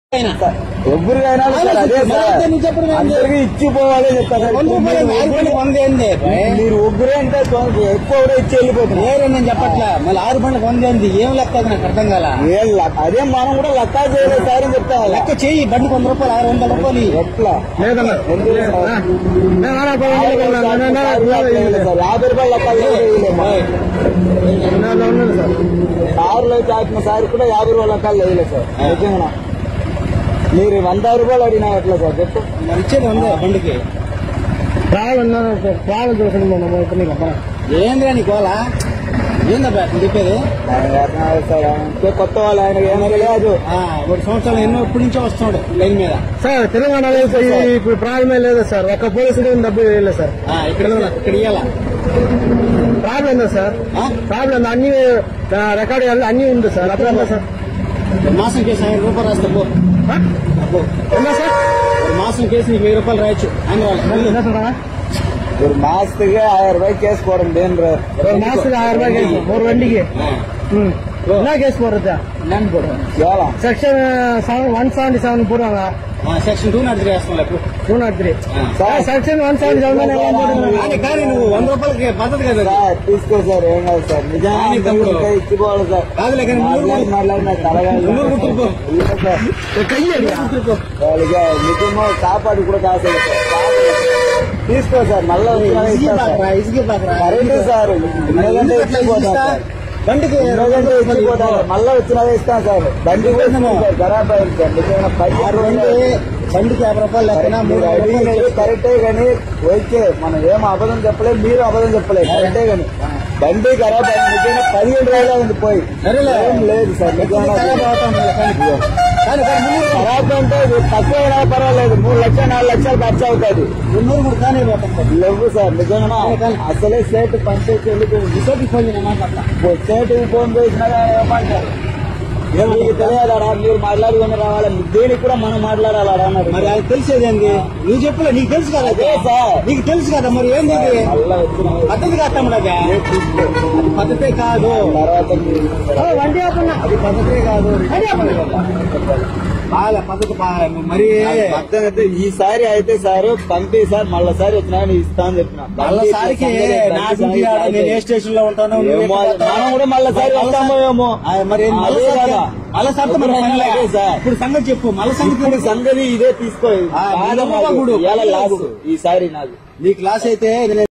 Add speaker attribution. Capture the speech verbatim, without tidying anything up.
Speaker 1: ఎవరికైనా అందరికి ఇచ్చిపోవాలి చెప్తాను. మీరు ఒబ్బరే అంటే ఎక్కువ కూడా ఇచ్చి వెళ్ళిపోతుంది.
Speaker 2: నేను చెప్పట్లా మళ్ళీ ఆరు బండ్లు పొందేంది ఏం లెక్క అది నాకు అర్థం కాల.
Speaker 1: అదే మనం కూడా లెక్క చేయలేదు సార్ అని చెప్తా.
Speaker 2: లెక్క చెయ్యి బండి వంద రూపాయలు ఆరు వందల రూపాయలు
Speaker 1: ఎట్లా లేదన్నా యాభై రూపాయలు లెక్క కారులో అయితే ఆపిన సార్ కూడా యాభై రూపాయల లెక్కలు వేయలేదు సార్. నిజంగా మీరు వంద రూపాయలు అడిగినా ఎట్లా సార్ చెప్పు.
Speaker 2: ఇచ్చేది వంద బండికి
Speaker 1: ట్రావెల్ ఉన్నారు సార్. ట్రావెల్ చూడండి
Speaker 2: ఏంద్రా నీ కోలా ఏందా చెప్పేది
Speaker 1: సార్. కొత్త వాళ్ళు ఆయన ఏమైనా లేదు.
Speaker 2: ఒక సంవత్సరం ఎన్నో ఇప్పటి నుంచో వస్తున్నాడు లైన్ మీద
Speaker 1: సార్. తెలంగాణలో ఇప్పుడు ప్రాబ్లమే లేదు సార్. ఒక్క పోలీసు డబ్బు వేయలేదు సార్.
Speaker 2: ఇక్కడ ఇక్కడ ఇవ్వాలా
Speaker 1: ప్రాబ్లం ఉందా సార్? ప్రాబ్లం అన్ని రికార్డు అన్ని ఉంది సార్. అప్పుడు సార్
Speaker 2: మాసం కేసు ఐదు రూపాయలు రాస్తా పో
Speaker 1: సార్.
Speaker 2: మాసం కేసు నీకు వెయ్యి రూపాయలు రాయొచ్చు ఆయన
Speaker 1: ஒரு மாசத்துக்கு ஆயிரம் ரூபாய் கேஸ் போடுறோம். ஒரு மாசத்துக்கு ஆயிரம் ரூபாய் கேஸ் ஒரு வண்டிக்கு என்ன கேஸ் போடுறது?
Speaker 2: என்னன்னு போடுறோம்
Speaker 1: section seven one seventy seven పోடுவாங்க.
Speaker 2: సెక్షన్ టూ నాట్ త్రీ వేస్తున్నాం.
Speaker 1: Two nought three section one seventy seven
Speaker 2: కానీ నువ్వు వంద రూపాయలకి పద్ధతి కదా
Speaker 1: సార్. తీసుకో సార్. ఏం కాదు సార్. నిజానికి ఇచ్చిపోవాలి సార్.
Speaker 2: కాదులే కానీ
Speaker 1: మాట్లాడిన నిజమో కాపాడు కూడా కాదు తీసుకో సార్. మళ్ళీ కరెంట్ సార్.
Speaker 2: బండికి
Speaker 1: మళ్ళా వచ్చినదే ఇస్తాం సార్. బండి ఖరాబ్ అయింది సార్.
Speaker 2: బండికి యాభై రూపాయలు లెక్కన మూడు
Speaker 1: అడిగినది కరెక్టే కానీ ఓకే మనం ఏం అబద్ధం చెప్పలేదు. మీరు అబద్ధం చెప్పలేదు కరెక్టే కానీ బండి ఖరాబ్ అయింది. నిజంగా పదిహేను రోజులు ఉంది పోయి ఏం లేదు సార్. ఖరాబ్ అంటే తక్కువ అయినా పర్వాలేదు. మూడు లక్షలు నాలుగు లక్షలు ఖర్చు అవుతుంది.
Speaker 2: మున్నూరు మూడు కానీ పోతాం
Speaker 1: లేవు సార్. నిజంగా అసలే సేటు పంచాయతీ వెళ్ళిపోయింది. సేటుకి ఫోన్ చేసినా ఏమంటారు మీకు తెలియదాడా? మీరు మాట్లాడుకుని రావాలి. దీనికి కూడా మనం మాట్లాడాలా అన్నారు.
Speaker 2: మరి అది తెలిసేదేంది? నువ్వు చెప్పలే నీకు తెలుసు కదా
Speaker 1: సార్.
Speaker 2: నీకు తెలుసు కదా మరి ఏంది పద్ధతి కాస్తాం. అది పద్ధతే కాదు.
Speaker 1: తర్వాత
Speaker 2: వండి అది పద్ధతే కాదు. బాగా పద్ధతి మరి
Speaker 1: అయితే ఈసారి అయితే సార్ పంపి సార్ మళ్ళీసారి వచ్చినా ఇస్తా అని చెప్పిన.
Speaker 2: మళ్ళీసారికి నేను ఏ స్టేషన్ లో ఉంటాను
Speaker 1: మనం కూడా మళ్ళీసారి వస్తామేమో.
Speaker 2: మరి మళ్ళీ సార్ ఇప్పుడు సంగతి చెప్పు. మళ్ళీ సంగతి
Speaker 1: సంగతి ఇదే తీసుకో. ఈసారి నాకు
Speaker 2: నీ క్లాస్ అయితే